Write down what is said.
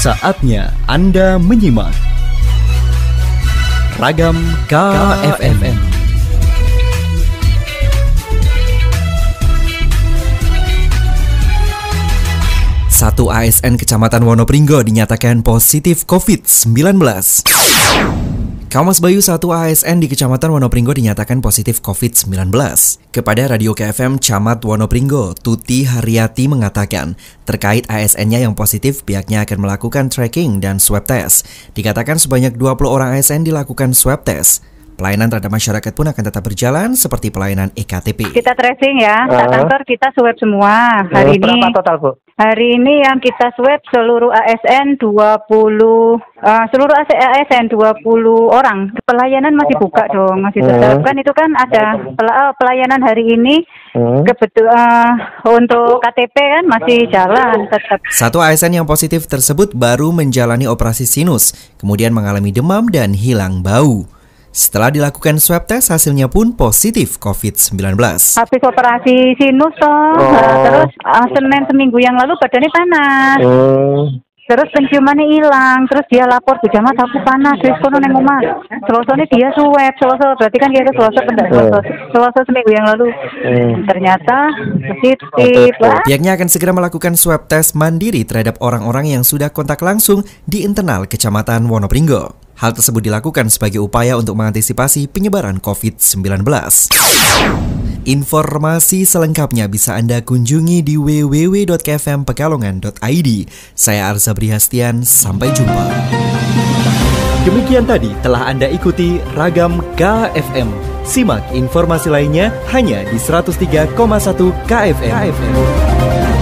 Saatnya Anda menyimak Ragam KFM. Satu ASN Kecamatan Wonopringgo dinyatakan positif COVID-19. Kamas Bayu, satu ASN di Kecamatan Wonopringgo dinyatakan positif COVID-19. Kepada Radio KFM Camat Wonopringgo, Tuti Haryati mengatakan, terkait ASN-nya yang positif, pihaknya akan melakukan tracking dan swab test. Dikatakan sebanyak 20 orang ASN dilakukan swab test. Pelayanan terhadap masyarakat pun akan tetap berjalan seperti pelayanan EKTP. Kita tracing ya, kantor kita swab semua. Hari ini berapa total, Bu? Hari ini yang kita swab seluruh ASN 20 orang. Pelayanan masih buka dong, masih tetap. Kan itu kan ada pelayanan hari ini. Untuk KTP kan masih jalan tetap. Satu ASN yang positif tersebut baru menjalani operasi sinus, kemudian mengalami demam dan hilang bau. Setelah dilakukan swab test, hasilnya pun positif COVID-19. Habis operasi sinus terus Senin seminggu yang lalu badannya panas. Terus penciumannya hilang, terus dia lapor Bu Camat aku panas, terus kono neng omah. Selosone dia swab, berarti kan dia selosor selosor seminggu yang lalu. Ternyata positif. Pihaknya akan segera melakukan swab test mandiri terhadap orang-orang yang sudah kontak langsung di internal Kecamatan Wonopringgo. Hal tersebut dilakukan sebagai upaya untuk mengantisipasi penyebaran COVID-19. Informasi selengkapnya bisa Anda kunjungi di www.kfmpekalongan.id. Saya Arza Brihastian, sampai jumpa. Demikian tadi telah Anda ikuti Ragam KFM. Simak informasi lainnya hanya di 103,1 KFM.